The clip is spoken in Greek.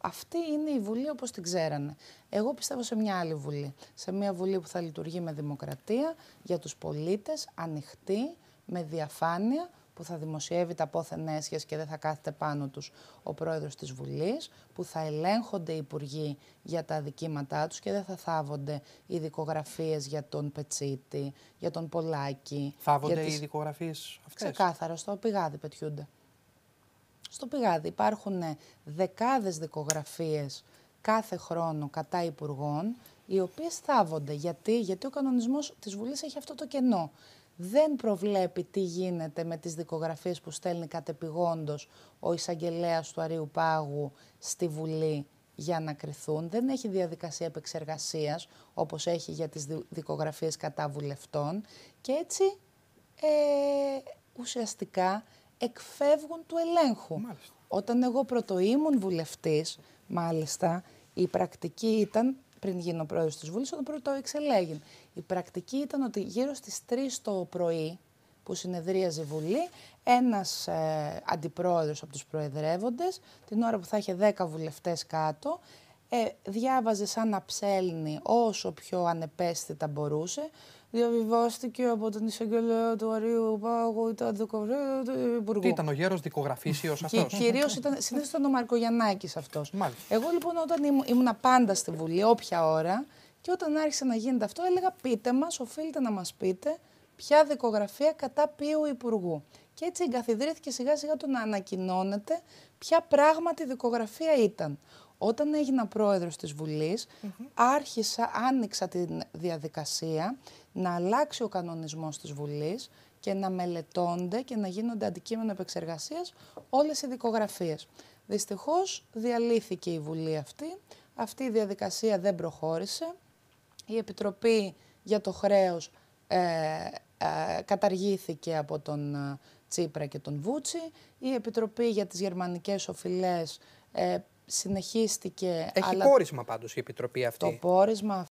Αυτή είναι η Βουλή όπως την ξέρανε. Εγώ πιστεύω σε μια άλλη Βουλή. Σε μια Βουλή που θα λειτουργεί με δημοκρατία, για τους πολίτες, ανοιχτή, με διαφάνεια, που θα δημοσιεύει τα πόθεν έσχες και δεν θα κάθεται πάνω τους ο πρόεδρος της Βουλής, που θα ελέγχονται οι υπουργοί για τα αδικήματά τους και δεν θα θάβονται οι δικογραφίες για τον Πετσίτη, για τον Πολάκη. Θάβονται οι δικογραφίες αυτές? Ξεκάθαρα, στο πηγάδι πετιούνται. Στο πηγάδι υπάρχουν δεκάδες δικογραφίες κάθε χρόνο κατά υπουργών, οι οποίες θάβονται. Γιατί ο κανονισμός της Βουλής έχει αυτό το κενό. Δεν προβλέπει τι γίνεται με τις δικογραφίες που στέλνει κατεπηγόντως ο εισαγγελέας του Αρείου Πάγου στη Βουλή για να κριθούν. Δεν έχει διαδικασία επεξεργασίας, όπως έχει για τις δικογραφίες κατά βουλευτών. Και έτσι ουσιαστικά εκφεύγουν του ελέγχου. Μάλιστα. Όταν εγώ πρωτοήμουν βουλευτής, μάλιστα, η πρακτική ήταν, πριν γίνω πρόεδρος της Βουλής, όταν πρώτο εξελέγην, η πρακτική ήταν ότι γύρω στις 3 το πρωί, που συνεδρίαζε η Βουλή, ένας αντιπρόεδρος από τους προεδρεύοντες, την ώρα που θα είχε 10 βουλευτές κάτω, διάβαζε σαν να ψέλνει όσο πιο ανεπαίσθητα μπορούσε. Διαβιβάστηκε από τον εισαγγελέα του Αρείου Πάγου τα δικογραφία του Υπουργού. Τι ήταν ο γέρος δικογραφήσιος αυτός? Κυρίως συνήθως ήταν ο Μαρκογιαννάκης αυτός. Μάλιστα. Εγώ λοιπόν όταν ήμουν πάντα στη Βουλή, όποια ώρα, και όταν άρχισε να γίνεται αυτό, έλεγα πείτε μας, οφείλετε να μας πείτε ποια δικογραφία κατά ποιου υπουργού. Και έτσι εγκαθιδρύθηκε σιγά σιγά το να ανακοινώνεται ποια πράγματι δικογραφία ήταν. Όταν έγινα πρόεδρος της Βουλής, άνοιξα τη διαδικασία να αλλάξει ο κανονισμός της Βουλής και να μελετώνται και να γίνονται αντικείμενο επεξεργασίας όλες οι δικογραφίες. Δυστυχώς διαλύθηκε η Βουλή αυτή η διαδικασία δεν προχώρησε, η Επιτροπή για το χρέος καταργήθηκε από τον Τσίπρα και τον Βούτσι, η Επιτροπή για τις γερμανικές οφειλές συνεχίστηκε. Έχει πόρισμα πάντως η Επιτροπή αυτή. Το πόρισμα